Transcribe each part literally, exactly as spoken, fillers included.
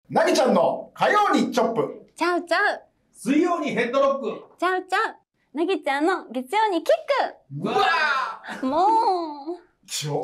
なぎちゃんの火曜にチョップ。 ちゃうちゃう。 水曜にヘッドロック。 ちゃうちゃう。なぎちゃんの月曜にキック。うわー。もう。 ちょ。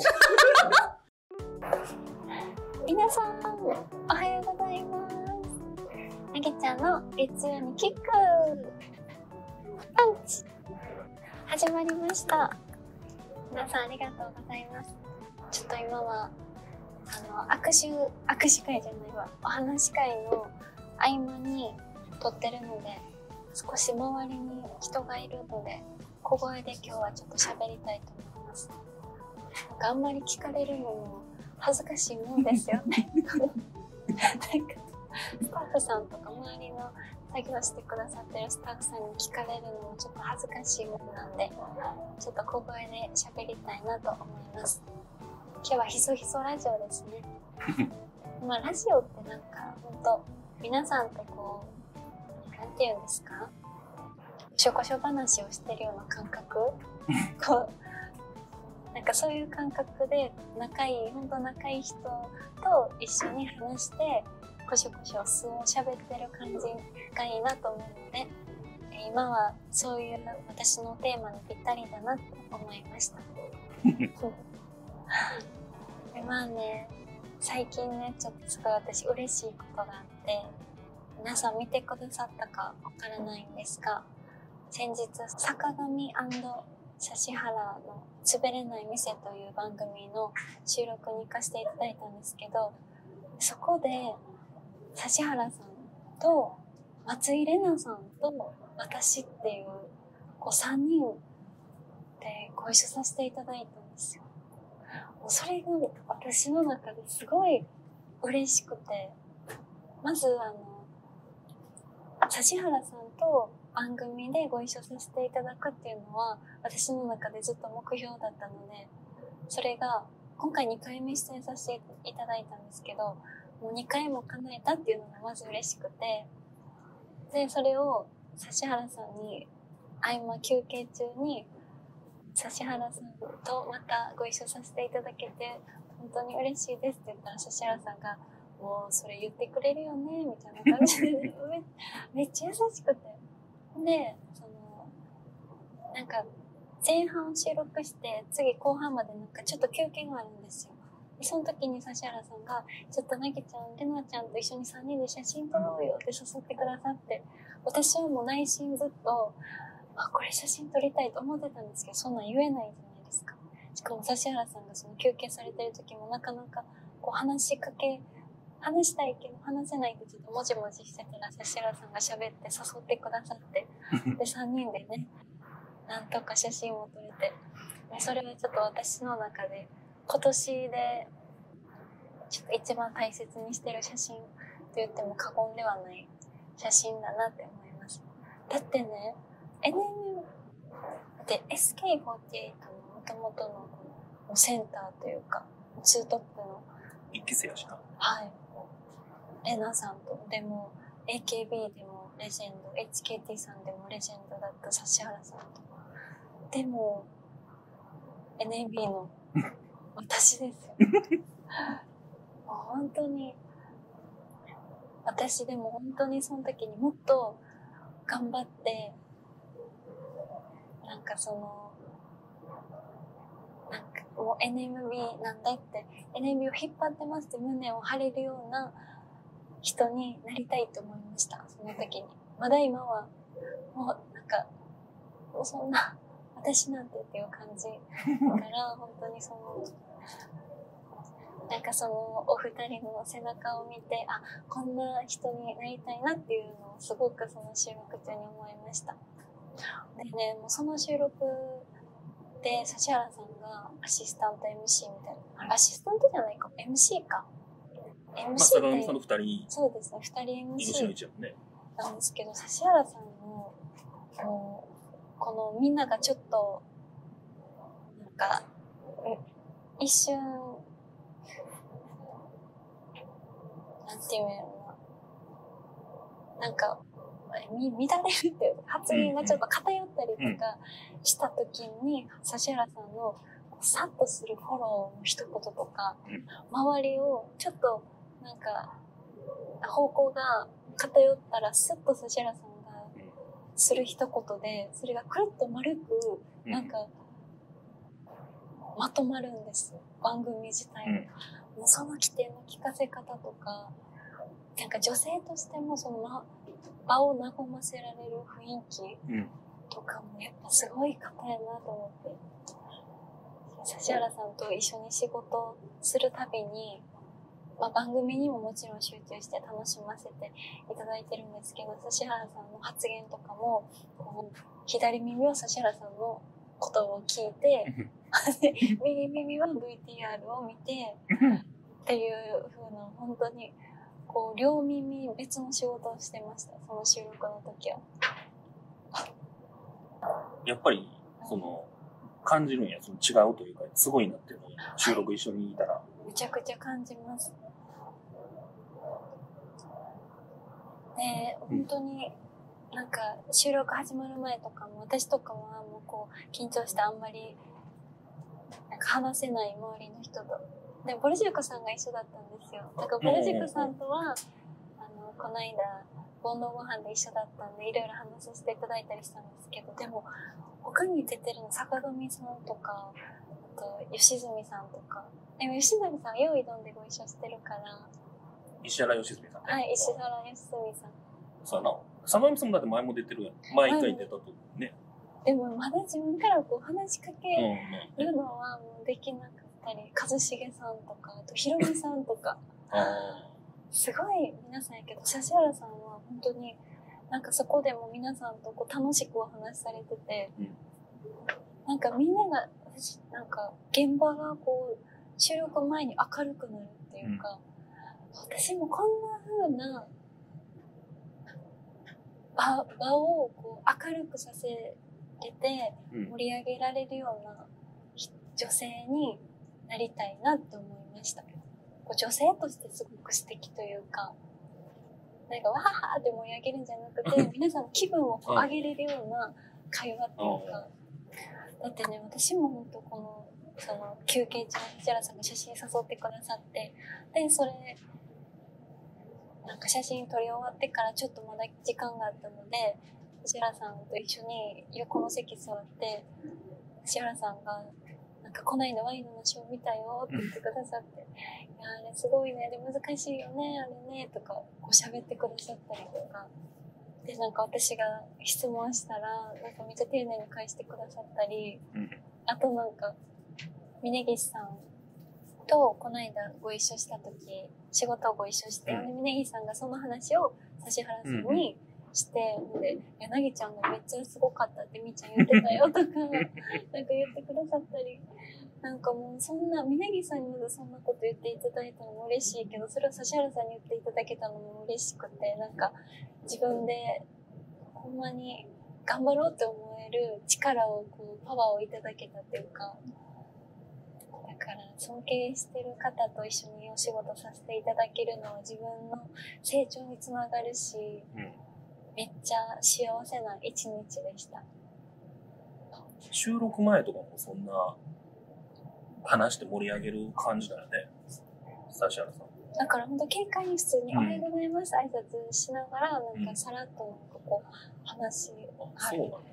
皆さん、おはようございます。なぎちゃんの月曜にキック。パンチ。始まりました。皆さんありがとうございます。ちょっと今はあの握手握手会じゃないわお話し会の合間に撮ってるので、少し周りに人がいるので小声で今日はちょっと喋りたいと思います。なんかあんまり聞かれるのも恥ずかしいもんですよね。なんかスタッフさんとか周りの作業してくださってるスタッフさんに聞かれるのもちょっと恥ずかしいものなんで、ちょっと小声で喋りたいなと思います。今日はひそひそラジオですね。まあラジオってなんか本当皆さんとこうなんていうんですか、しょこしょ話をしてるような感覚こうなんかそういう感覚で仲いい本当仲いい人と一緒に話してこしょこしょ素を喋ってる感じがいいなと思うので、今はそういう私のテーマにぴったりだなと思いました。でまあね、最近ねちょっとすごい私嬉しいことがあって、皆さん見てくださったかわからないんですが、先日坂上&指原の滑れない店という番組の収録に行かせていただいたんですけど、そこで指原さんと松井玲奈さんと私っていうこうさんにんでご一緒させていただいたんですよ。それが私の中ですごい嬉しくて、まずあの指原さんと番組でご一緒させていただくっていうのは私の中でずっと目標だったので、それが今回にかいめ出演させていただいたんですけど、もうにかいも叶えたっていうのがまず嬉しくて、でそれを指原さんに合間休憩中に指原さんとまたご一緒させていただけて本当に嬉しいですって言ったら、指原さんがもうそれ言ってくれるよねみたいな感じでめ, めっちゃ優しくて、でそのなんか前半を収録して次後半までなんかちょっと休憩があるんですよ。その時に指原さんがちょっとなぎちゃん、れなちゃんと一緒にさんにんで写真撮ろうよって誘ってくださって、私はもう内心ずっとあ、これ写真撮りたいと思ってたんですけど、そんなん言えないじゃないですか。しかも指原さんがその休憩されてる時もなかなかこう話しかけ、話したいけど話せないってちょっともじもじしてたら指原さんが喋って誘ってくださって、でさんにんでね、なんとか写真を撮れて、それはちょっと私の中で今年でちょっと一番大切にしてる写真と言っても過言ではない写真だなって思います。だってね、エヌエム で エスケーフォーティエイト の元々のこのセンターというかツートップの一期生やしな。 はい。レナさんと、でも エーケービー でもレジェンド、エイチケーティー さんでもレジェンドだった指原さんと、でも エヌエービー の私ですよ。もう本当に私でも本当にその時にもっと頑張ってなんかそのなんかもう エヌエムビー なんだって エヌエムビー を引っ張ってますって胸を張れるような人になりたいと思いました。その時にまだ今はもうなんかもうそんな私なんてっていう感じから本当にそのなんかそのお二人の背中を見て、あ、こんな人になりたいなっていうのをすごくその収録中に思いました。でね、もうその収録で指原さんがアシスタント エムシー みたいな、アシスタントじゃないか エムシー か エムシー って、まあ、 そのふたり、 そうですね、ふたり エムシーエムシー のね、 なんですけど、指原さんのもうこのみんながちょっとなんか一瞬なんていうんやろな、なんかみ乱れるっていう発言がちょっと偏ったりとかした時に、指原さんのサッとするフォローの一言とか、周りをちょっとなんか方向が偏ったらスッと指原さんがする一言でそれがくるっと丸くなんかまとまるんです、番組自体が、うん、もうその規定の聞かせ方とかなんか女性としてもその、ま、場を和ませられる雰囲気とかもやっぱすごい方やなと思って、指原さんと一緒に仕事するたびに、まあ、番組にももちろん集中して楽しませていただいてるんですけど、指原さんの発言とかもこう左耳は指原さんの言葉を聞いて右耳は ブイティーアール を見てっていう風な、本当にこう両耳別の仕事をしてました、その収録の時は。 やっぱりその感じるんや、その違うというかすごいなっていうのを収録一緒にいたらめちゃくちゃ感じます。で、本当になんか収録始まる前とかも私とかはもうこう緊張してあんまりなんか話せない周りの人と、でボルジュクさんが一緒だったんですよ。だからボルジュクさんとはあのこの間煩悩ご飯で一緒だったんでいろいろ話させていただいたりしたんですけど、でも他に出てるの坂上さんとかあと吉住さんとか、でも吉住さんよういどんでご一緒してるから。 石原良純さんね。 はい、石原良純さん。 そうやな。坂上さんもだって前も出てるやん。前一回出たとね。 でもまだ自分からこう話しかけるのはもうできなかったり、一茂さんとか、あとひろみさんとか。すごい皆さんやけど、指原さんは本当になんかそこでも皆さんとこう楽しくお話しされてて、うん、なんかみんなが、なんか現場がこう収録前に明るくなるっていうか、うん、私もこんな風な場、場をこう明るくさせれて盛り上げられるような女性になりたいなって思いました。女性としてすごく素敵というか、なんかわははって盛り上げるんじゃなくて、皆さんの気分を上げれるような会話っていうか、だってね、私も本当この、その休憩中に藤原さんが写真誘ってくださって、で、それ、なんか写真撮り終わってからちょっとまだ時間があったので、藤原さんと一緒に横の席座って、藤原さんが、なんかこないだワインのショー見たよって言ってくださって、いやあれすごいね、で難しいよね、あれねとかこう喋ってくださったりとかで、なんか私が質問したらなんかめっちゃ丁寧に返してくださったり、あとなんか峯岸さんとこの間ご一緒した時、仕事をご一緒して、で峯岸さんがその話を指原さんにして、で、柳ちゃんがめっちゃすごかったってみーちゃん言ってたよとか、なんか言ってくださったり、なんかもうそんな、峯岸さんにまずそんなこと言っていただいたのも嬉しいけど、それを指原さんに言っていただけたのも嬉しくて、なんか自分でほんまに頑張ろうって思える力を、こう、パワーをいただけたっていうか、だから尊敬してる方と一緒にお仕事させていただけるのは自分の成長につながるし、うんめっちゃ幸せな一日でした。 収録前とかもそんな話して盛り上げる感じだよね、指原さん。 だから本当軽快に普通に、うん、おはようございます挨拶しながらなんかさらっとなんかこう話、うん、はい、そうなんだ。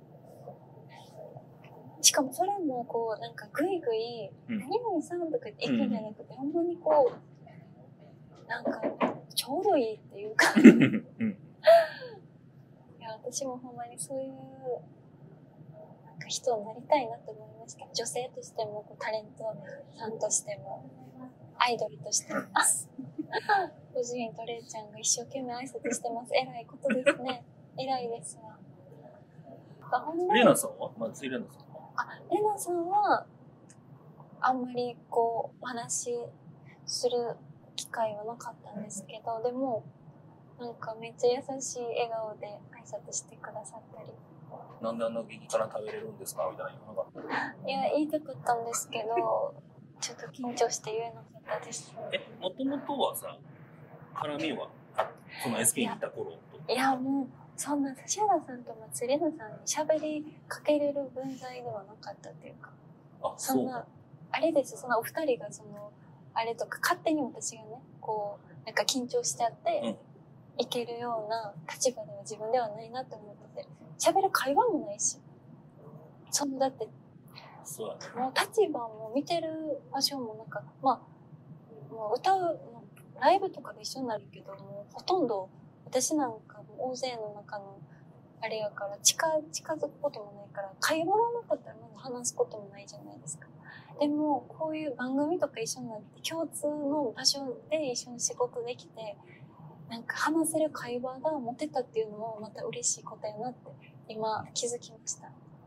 しかもそれもこうなんかグイグイ何々さんとかって行くんじゃなくて、うん、ほんまにこうなんかちょうどいいっていうか。うんいや私もほんまにそういうなんか人になりたいなと思いました。女性としてもタレントさんとしてもアイドルとしてもご主人とレイちゃんが一生懸命挨拶してます。偉いことですね。偉いですわ。 レナさんは松井レナさんはあレナさんはあんまりこうお話しする機会はなかったんですけど、でもなんかめっちゃ優しい笑顔で挨拶してくださったり。 なんであんな激辛食べれるんですかみたいな言わなかった。 いや、言いたかったんですけど、ちょっと緊張して言えなかったです。 え、もともとはさ、辛みは、その エスケー にいた頃と。いや、もう、そんな指原さんと松レナさんに喋りかけれる分際ではなかったっていうか。 あ、 そんな、あれです、そんなお二人がその、あれとか勝手に私がね、こう、 なんか緊張しちゃって、 うんいけるような立場では自分ではないなって思ってて、喋る会話もないし、そのだってそうだね。 もう立場も見てる場所もなんか、まあもう歌うライブとかで一緒になるけども、ほとんど私なんかも大勢の中のあれやから近近づくこともないから、会話がなかったらまず話すこともないじゃないですか。でもこういう番組とか一緒になって共通の場所で一緒に仕事できて、なんか話せる会話が持てたっていうのもまた嬉しいことやなって今気づきました。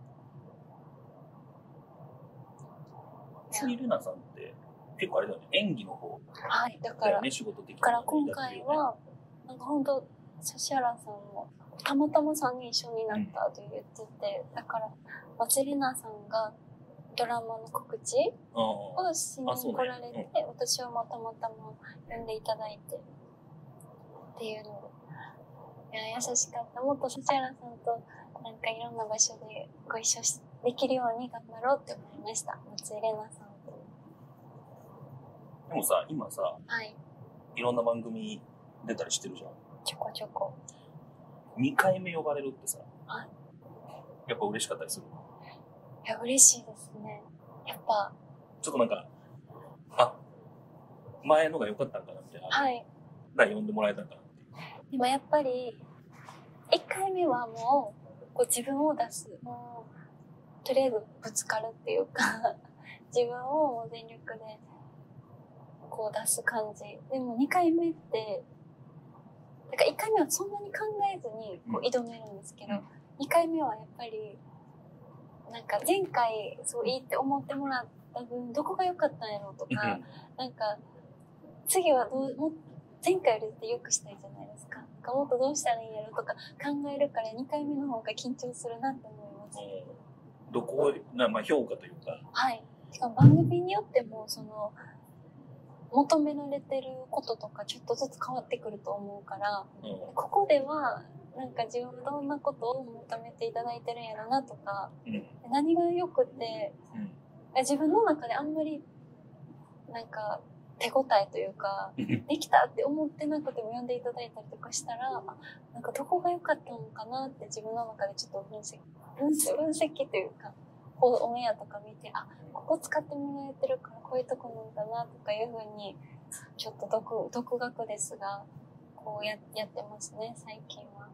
シリレナさんって結構あれだよね、演技の方はい、だからだよね、仕事的に。 だから今回はなんか本当指原さんもたまたまさんにん一緒になったと言ってて、だから松里奈さんがドラマの告知をしに来られて、ねうん、私はまたまたま呼んでいただいてっていうので、いや優しかった。もっと指原さんとなんかいろんな場所でご一緒しできるように頑張ろうって思いました。松井玲奈さんと。 でもさ、今さ、 はい、 いろんな番組出たりしてるじゃん。 ちょこちょこ。 にかいめ呼ばれるってさ、 はい、 やっぱ嬉しかったりする？ いや、嬉しいですね。やっぱ。 ちょっとなんか、あ、前のが良かったんかなみたいな。 はい。 だから呼んでもらえたんかなっていう。 でもやっぱり、いっかいめはもう、こう自分を出す。もう、とりあえずぶつかるっていうか、自分をもう全力で、こう出す感じ。でもにかいめって、だからいっかいめはそんなに考えずにこう挑めるんですけど、うん、にかいめはやっぱり、なんか前回そういいって思ってもらった分、どこが良かったんやろうとか、なんか、次はどう、も前回より良くしたいじゃないですか。なんかもっとどうしたらいいんやろうとか考えるからにかいめの方が緊張するなって思います。 どこな、まあ評価というか。 はい。しかも番組によっても、その、求められてることとかちょっとずつ変わってくると思うから、うん、ここではなんか自分はどんなことを求めていただいてるんやろなとか、うん、何が良くて、うん、自分の中であんまりなんか手応えというかできたって思ってなくても読んでいただいたりとかしたら、なんかどこが良かったのかなって自分の中でちょっと分析分析分析というか、オンエアとか見て、あ、ここ使ってもらえてるからこういうとこなんだなとかいう風にちょっと独独学ですがこうややってますね最近は。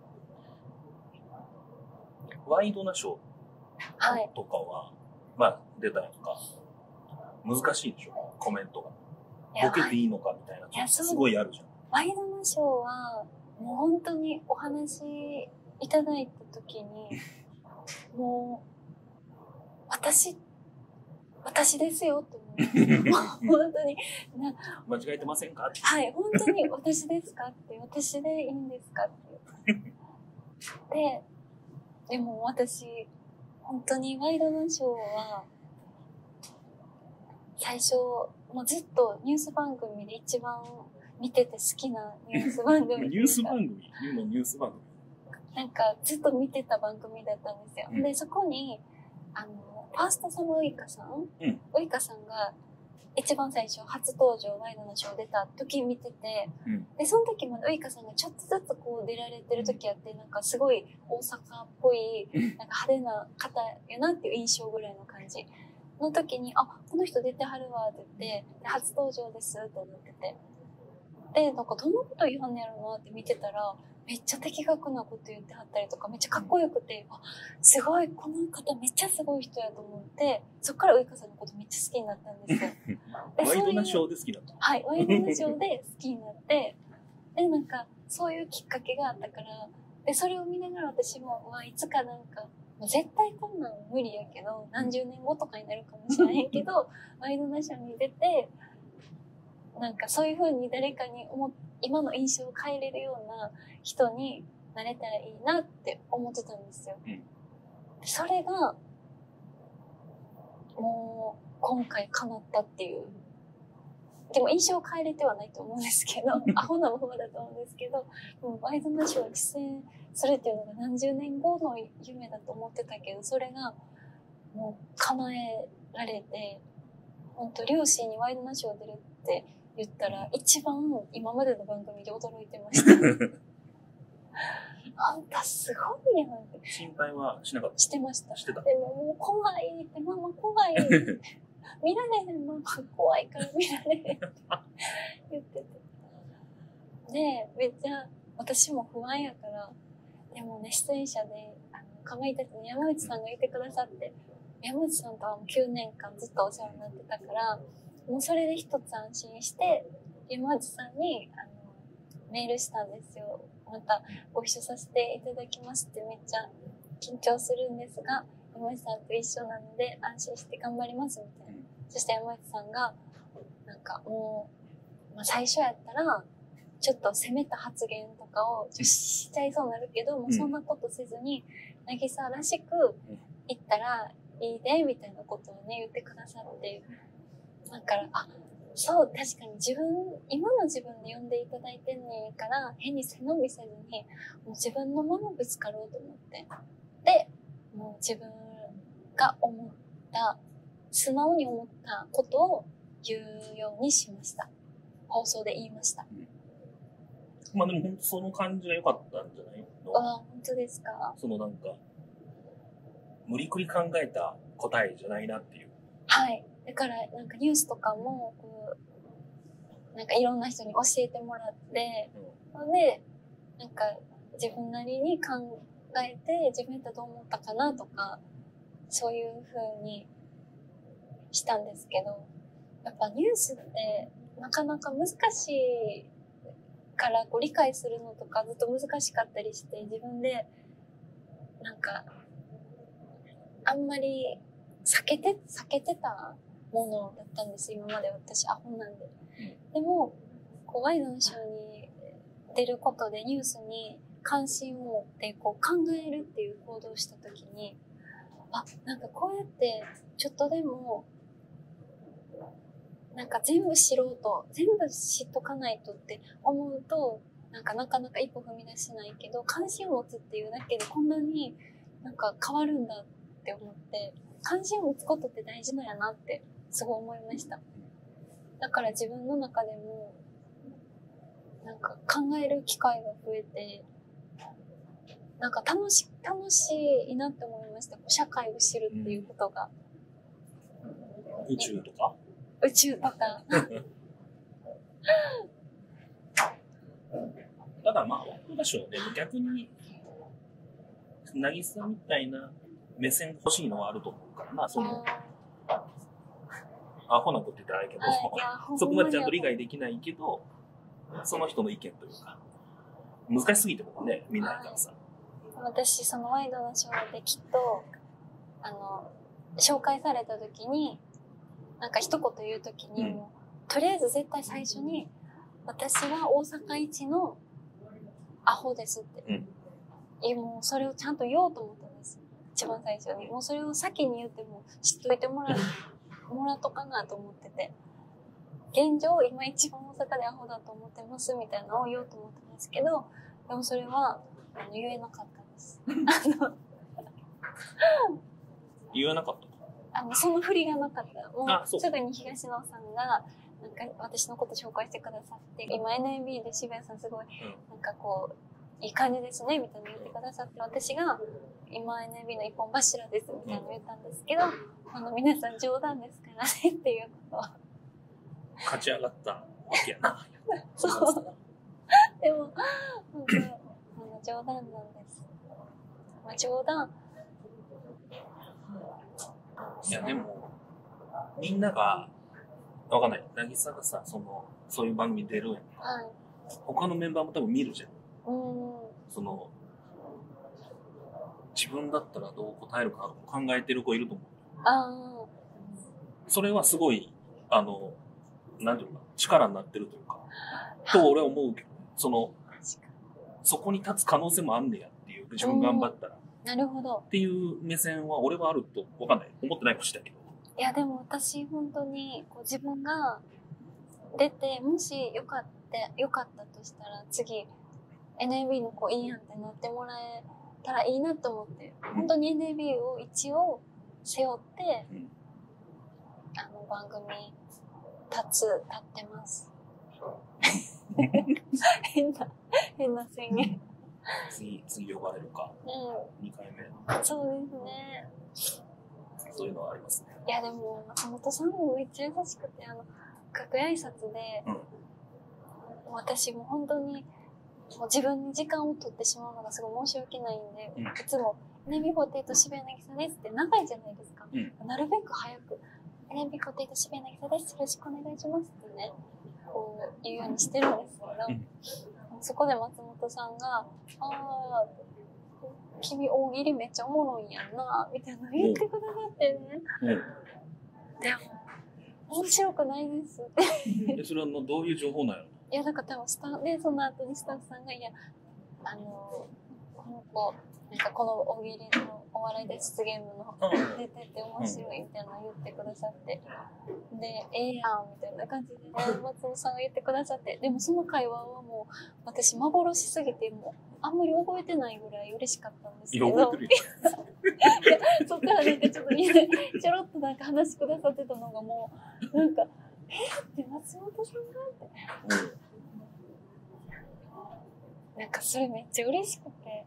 ワイドナショーとかは、はい、まあ出たりとか難しいでしょ、コメントがボケていいのかみたいな、いやすごいあるじゃん。 ワイドナショーはもう本当にお話いただいた時にもう私、私ですよって思う。本当にな。 間違えてませんか？ はい、本当に私ですかって、私でいいんですかって。で、でも私、本当にワイドナショーは、最初、もうずっとニュース番組で一番見てて好きなニュース番組。 ニュース番組言うのニュース番組なんかずっと見てた番組だったんですよ。うん、で、そこに、あの、ファーストサマーウイカさん、うん、ウイカさんが一番最初初登場ワイドナショー出た時見てて、うん、でその時までウイカさんがちょっとずつこう出られてる時あって、なんかすごい大阪っぽいなんか派手な方やなっていう印象ぐらいの感じの時に、あ、この人出てはるわって言ってで初登場ですってなってて、でなんかどんなこと言わんねやろうなって見てたら、めっちゃ的確なこと言ってはったりとかめっちゃかっこよくて、あ、すごい、この方めっちゃすごい人やと思って、そっからウイカさんのことめっちゃ好きになったんですよ。 ワイドナショーで好きだった？ はい、ワイドナショーで好きになってでなんかそういうきっかけがあったから、でそれを見ながら私も、まあ、いつかなんか絶対こんなん無理やけど何十年後とかになるかもしれへんけどワイドナショーに出てなんかそういう風に誰かに思今の印象を変えれるような人になれたらいいなって思ってたんですよ。うん、それがもう今回叶ったっていう。でも印象を変えれてはないと思うんですけどアホなままだと思うんですけど、もうワイドナショーに出演するっていうのが何十年後の夢だと思ってたけど、それがもう叶えられて、本当両親にワイドナショー出るって言ったら一番今までの番組で驚いてました。あんたすごいやんって。 心配はしなかった？ してました。 してた。 でももう怖いって、ママ怖いって。見られへん、ママ怖いから見られへんって言ってて。で、めっちゃ私も不安やから、でもね、出演者で、あの、かまいたちの山内さんがいてくださって、山内さんとはもうきゅうねんかんずっとお世話になってたから、もうそれで一つ安心して、山内さんに、あの、メールしたんですよ。またご一緒させていただきますってめっちゃ緊張するんですが、山内さんと一緒なので安心して頑張りますみたいな。そして山内さんが、なんかもう、まあ、最初やったら、ちょっと責めた発言とかをしちゃいそうになるけど、もうそんなことせずに、なぎさらしく言ったらいいで、みたいなことをね、言ってくださって、だから、あ、そう、確かに自分、今の自分で呼んでいただいてんねんから、変に背伸びせずに、もう自分のままぶつかろうと思って。で、もう自分が思った、素直に思ったことを言うようにしました。放送で言いました。うん、 まあでも本当その感じが良かったんじゃないの？ ああ、本当ですか？ そのなんか、無理くり考えた答えじゃないなっていう。 はい。だからなんかニュースとかも、こう、なんかいろんな人に教えてもらって、うん、で、なんか自分なりに考えて、自分やったらどう思ったかなとか、そういう風にしたんですけど、やっぱニュースってなかなか難しいからこう理解するのとかずっと難しかったりして、自分でなんかあんまり避けて避けてたものだったんです。今まで私アホなんで。でもこうワイドのショーに出ることでニュースに関心を持ってこう考えるっていう行動をした時に、あ、なんかこうやってちょっとでもなんか全部知ろうと、全部知っとかないとって思うと、なんかなかなか一歩踏み出せないけど、関心を持つっていうだけでこんなになんか変わるんだって思って、関心を持つことって大事なんやなってすごい思いました。だから自分の中でも、なんか考える機会が増えて、なんか楽し、楽しいなって思いました。社会を知るっていうことが。 宇宙とか宇宙とか。 ただまあ、どうでしょうね。逆に、渚みたいな目線欲しいのはあると思うからな、その、アホなこと言ったらあれけど、そこまでちゃんと理解できないけど、その人の意見というか、難しすぎてもね、見ないからさ。 私、そのワイドのショーできっと、あの、紹介された時に、なんか一言言う時にも、うん、とりあえず絶対最初に、私は大阪一のアホですって。うん、もうそれをちゃんと言おうと思ったんです。一番最初に。もうそれを先に言っても知っといてもらう、もらっとかなと思ってて。現状、今一番大阪でアホだと思ってますみたいなのを言おうと思ったんですけど、でもそれはあの言えなかったんです。あの言えなかったあの、その振りがなかった。もう、すぐに東野さんが、なんか、私のこと紹介してくださって、今 エヌエービー で渋谷さんすごい、なんかこう、いい感じですね、みたいな言ってくださって、私が、今 エヌエービー の一本柱です、みたいな言ったんですけど、あの、皆さん冗談ですからね、っていうことを。 勝ち上がったわけやな。 そう。でも、本当、あの、冗談なんです。まあ、冗談。 いや、でも、みんなが、わかんない。渚がさ、その、そういう番組出るやん。はい。他のメンバーも多分見るじゃん。うん。その、自分だったらどう答えるかなと考えてる子いると思う。ああ。それはすごい、あの、なんていうのかな、力になってるというか、と俺は思うけど、その、そこに立つ可能性もあんねやっていう、自分頑張ったら。 なるほど。 っていう目線は俺はあるとわかんない。思ってないかもしれないけど。 いやでも私本当にこう自分が出て、もしよかったよかったとしたら次 エヌエービー の子いいやんってなってもらえたらいいなと思って、うん、本当に エヌエービー を一応背負って、うん、あの番組立つ立ってます。 変な、変な宣言。 次、次呼ばれるか。うん。にかいめ。 そうですね。 そういうのはありますね。 いやでも、松本さんもめっちゃ優しくて、あの、楽屋挨拶で、うん、私も本当に、もう自分に時間を取ってしまうのがすごい申し訳ないんで、うん、いつも、エネビフォーテイト渋谷渚ですって長いじゃないですか。うん、なるべく早く、エネビフォーテイト渋谷渚です。よろしくお願いしますってね、こう言うようにしてるんですけど、うん、そこで松本さんが、ああ、君大喜利めっちゃおもろいんやんな、みたいなの言ってくださってね。うん、でも、面白くないですって。 それはどういう情報なの？ いや、なんか多分スタッフで、その後にスタッフさんが、いや、あの、この子、なんかこの大喜利のお笑い脱出ゲームの出てて面白いみたいなの言ってくださって、で、ええやんみたいな感じで、松本さんが言ってくださって、でもその会話はもう、私幻すぎて、もう、あんまり覚えてないぐらい嬉しかったんですけど。いや、覚えてるよ。いや、そっからなんかちょっと、ちょろっとなんか話しくださってたのがもう、なんか、えー、って松本さんがって。なんかそれめっちゃ嬉しくて。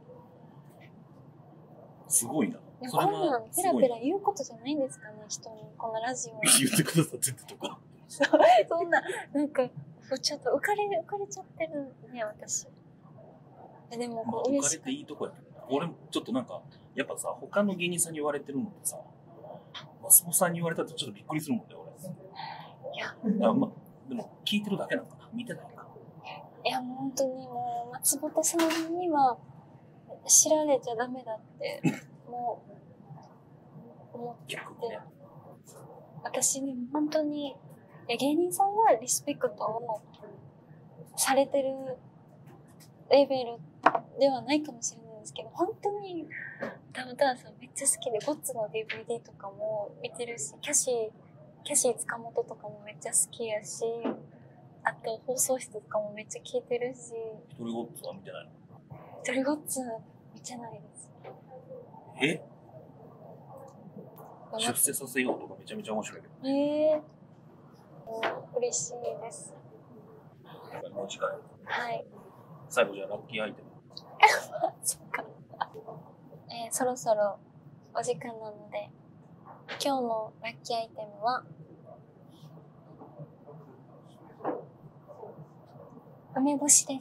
すごいな。 こんなんペラペラ言うことじゃないんですかね、人に。こんなラジオ。 言ってくださってたとか。 そう、そんな、なんか、ちょっと浮かれ、浮かれちゃってるね、私。でもこう嬉しい。浮かれていいとこやけどな。 俺もちょっとなんか、やっぱさ、他の芸人さんに言われてるのってさ、松本さんに言われたってちょっとびっくりするもんね、俺。いや。あ、まあ、でも聞いてるだけなのかな、見てないか。 いや、もう本当にもう、松本さんには知られちゃダメだって、もう、思ってて。ね、私ね、本当に、芸人さんはリスペクトをされてるレベルではないかもしれないですけど、本当に、ダウンタウンさんめっちゃ好きで、ゴッツの ディーブイディー とかも見てるし、キャシー、キャシー塚本とかもめっちゃ好きやし、あと放送室とかもめっちゃ聞いてるし。 一人ゴッツは見てないの？ 一人ゴッツ見てないです。 え？出世させようとかめちゃめちゃ面白いけど。 ええー。嬉しいです。 もう近い。 はい。 最後じゃあラッキーアイテム。 そっか。えー、そろそろお時間なので、今日のラッキーアイテムは、梅干しです。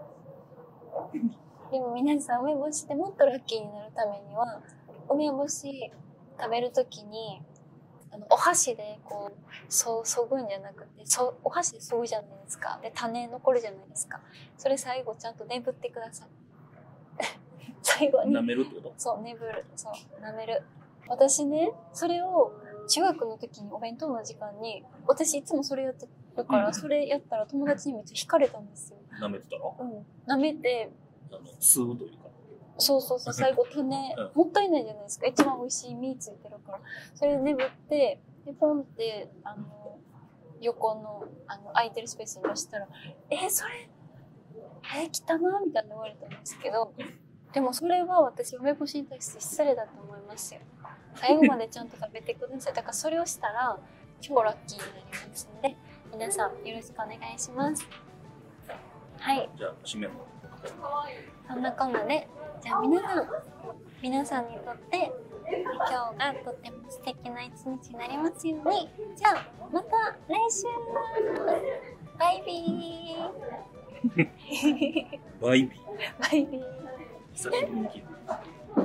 でも皆さん、梅干しでもっとラッキーになるためには、梅干し食べるときに、あのお箸でこう、そ、そぐんじゃなくて、そ、お箸でそぐじゃないですか。で、種残るじゃないですか。それ最後ちゃんと眠ってください。最後に。 舐めるってこと？ そう、眠る。そう、舐める。私ね、それを中学の時にお弁当の時間に、私いつもそれやってるから、それやったら友達にめっちゃ惹かれたんですよ。 舐めてたの？ うん。舐めて、 あの、吸うというか。 そうそうそう、最後種、うん、もったいないじゃないですか。一番美味しい実ついてるから。それで眠って、で、ポンって、あの、横の、あの、空いてるスペースに出したら、え、それ、え、汚なみたいな言われたんですけど、でもそれは私、梅干しに対して失礼だと思いますよ。最後までちゃんと食べてください。だからそれをしたら、超ラッキーになりますので、皆さんよろしくお願いします。はい。 じゃあ、締めも。 そんなこんなで、じゃあ皆さん、皆さんにとって、今日がとっても素敵な一日になりますように。じゃあ、また来週バイビーバイビーバイビー久しぶりに聞いた。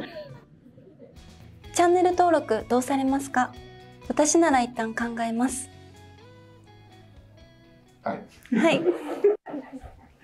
チャンネル登録どうされますか？私なら一旦考えます。 はい。 はい。